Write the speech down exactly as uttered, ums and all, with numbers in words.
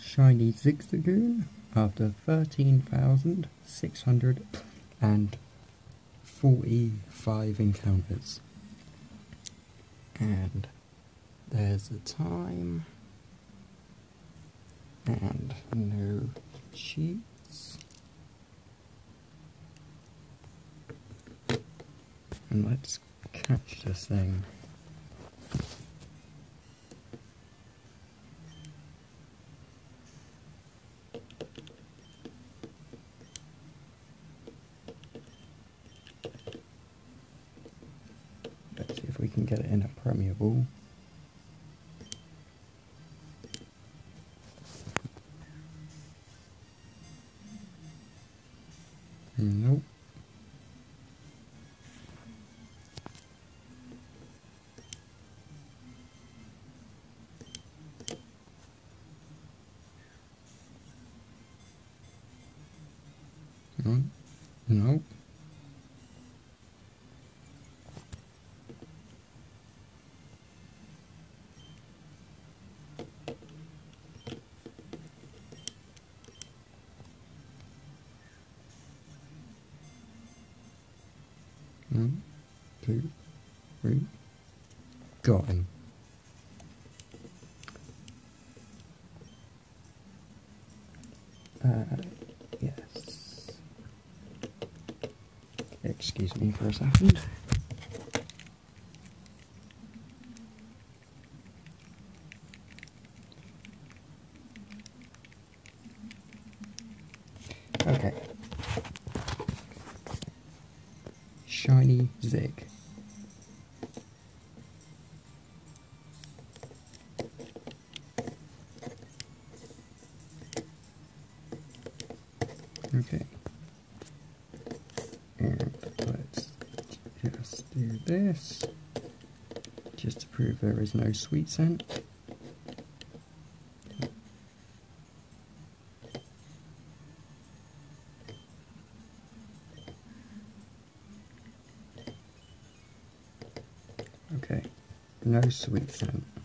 shiny Zigzagoon after thirteen thousand six hundred forty-five encounters. And there's the time, and no cheats. And let's catch this thing. Let's see if we can get it in a Premier Ball. Nope. No. Nope. One, two, three. Got him. Uh, yes. Excuse me for a second. Okay. Shiny Zig. Okay. And let's just do this, just to prove there is no sweet scent. Okay, no sweet scent.